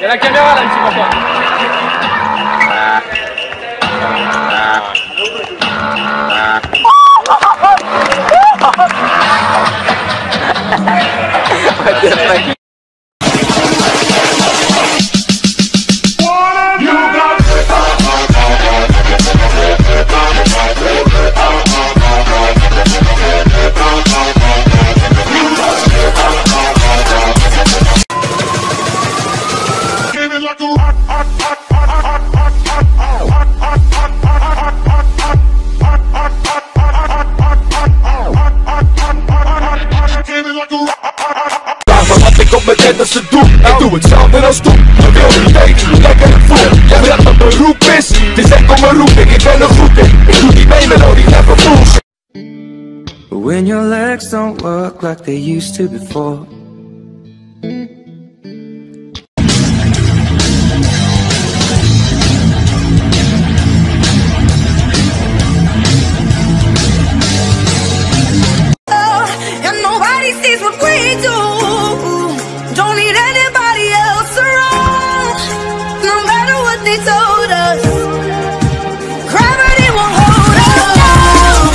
E la chiamiamo l'ultimo qua. Se tu en doe hetzelfde als toen. Maar wil niet weten, lekker en voel. Jij weet wat beroep is. Het is echt om mijn roeping, ik ben er goed in. Ik doe die melodie, never fools. When your legs don't work like they used to before. And nobody sees what we do. Don't need anybody else around. No matter what they told us, gravity won't hold us down.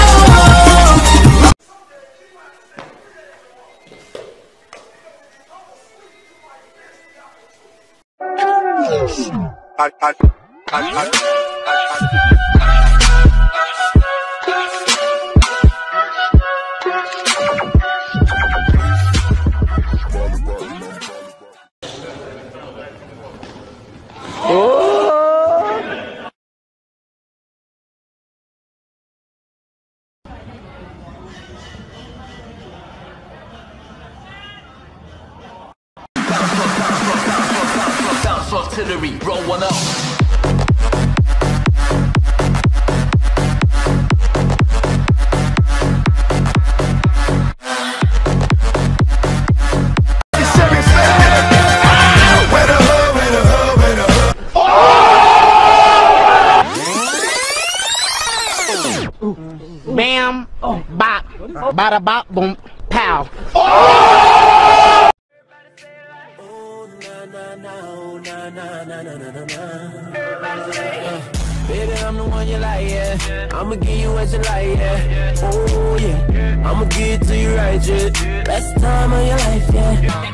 Artillery, roll one up. Bam, bop, bada bop, boom, pow. Baby, I'm the one you like, yeah. I'ma give you what you like, yeah. Oh, yeah. I'ma give it to you right, yeah. Best time of your life, yeah.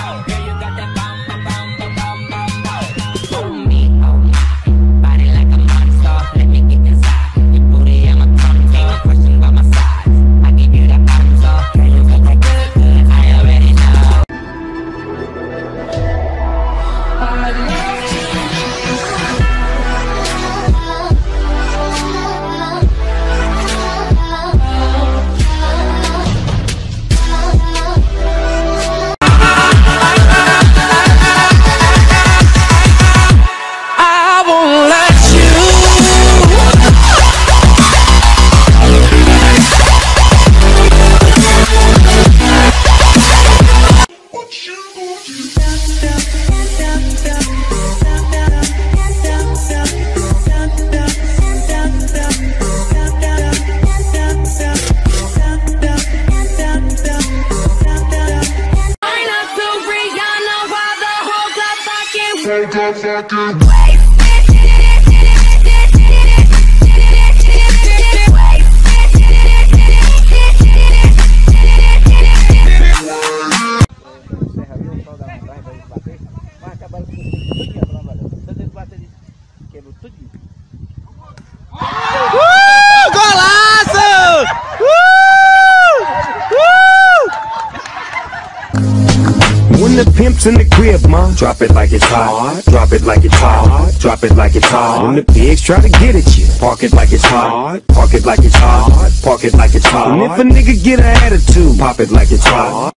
The pimps in the crib, ma. Drop it like it's hot. Drop it like it's hot. Drop it like it's hot. When the pigs try to get at you, park it like it's hot. Park it like it's hot. Park it like it's hot. And if a nigga get an attitude, pop it like it's hot.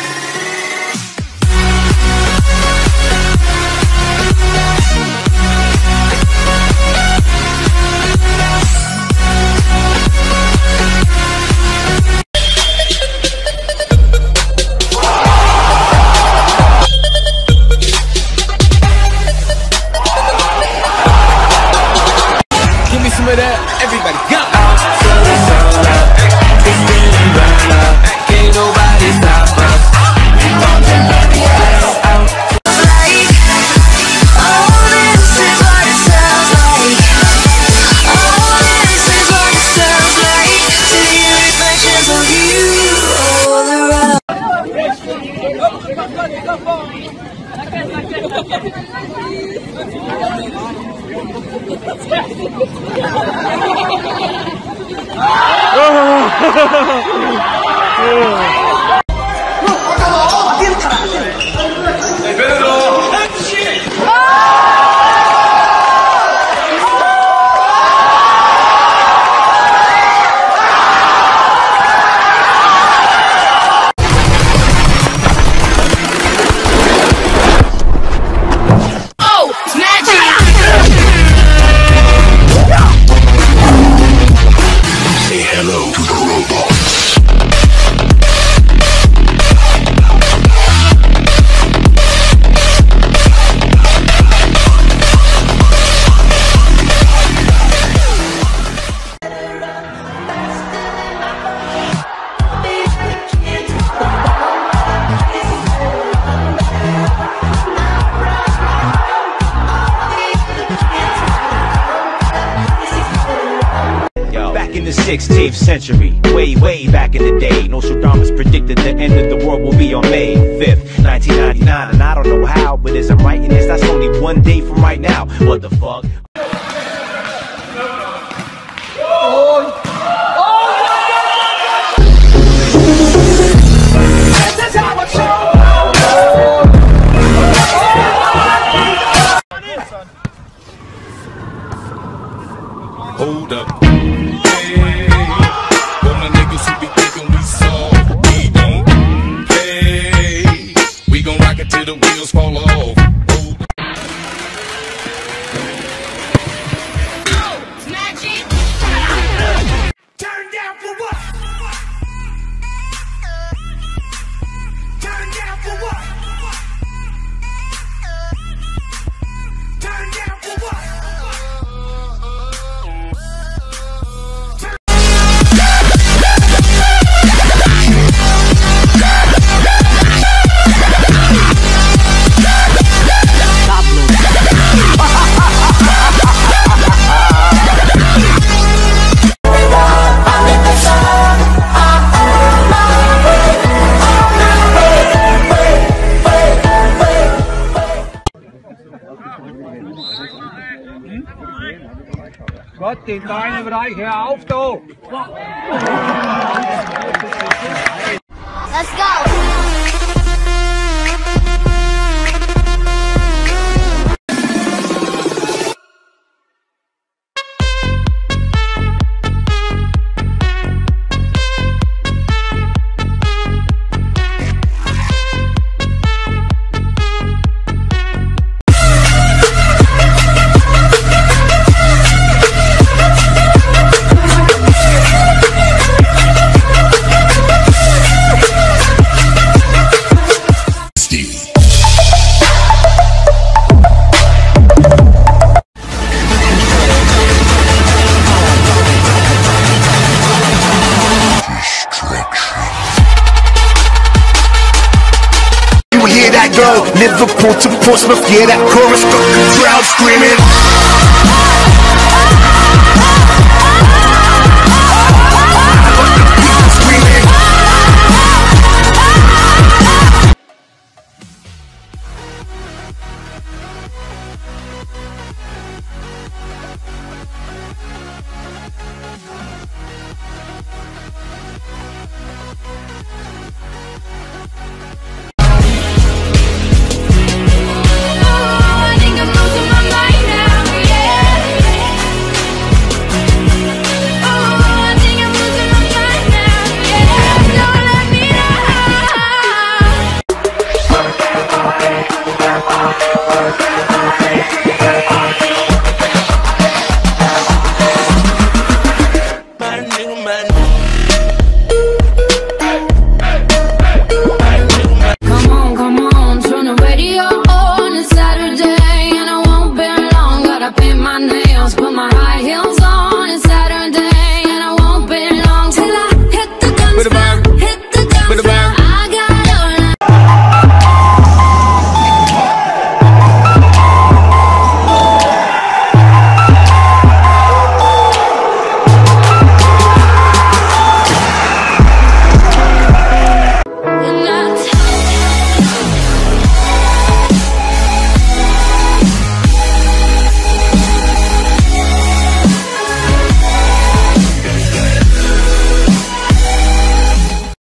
Everybody go! Ain't nobody stop. Back in the 16th century, way back in the day, Nostradamus predicted the end of the world will be on May 5th, 1999. And I don't know how, but as I'm writing this, that's only one day from right now. What the fuck? Hold up. Hey, all my niggas who be thinking we soft, we don't play. We gon' rock it till the wheels fall off. Hold up. Turn down for what? Turn down for what? Turn down for what? Gott, den deinen Bereich, hör auf, du! Let's go! Liverpool to Portsmouth, yeah, that chorus got the crowd screaming.